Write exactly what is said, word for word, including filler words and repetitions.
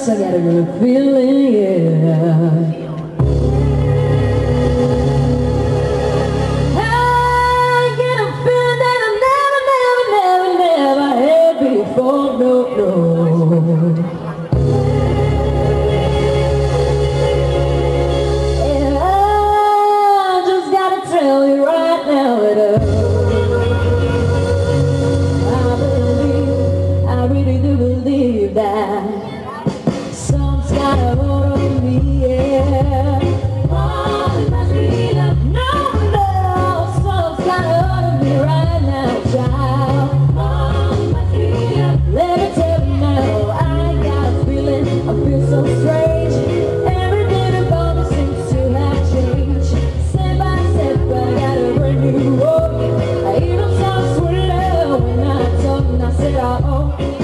I got a good feeling, yeah. I get a feeling that I never, never, never, never had before, no, no. Yeah, I just gotta tell you right now that I believe, I really do believe that some's got a hold on me, yeah. Oh, it must be love. No, no, some's got a hold on me right now, child. Oh, it must be love. Let me tell you now, I got a feeling, I feel so strange. Everything about me seems to have changed. Step by step, I got a brand new walk. I even saw sweet love when I talk and I said, oh.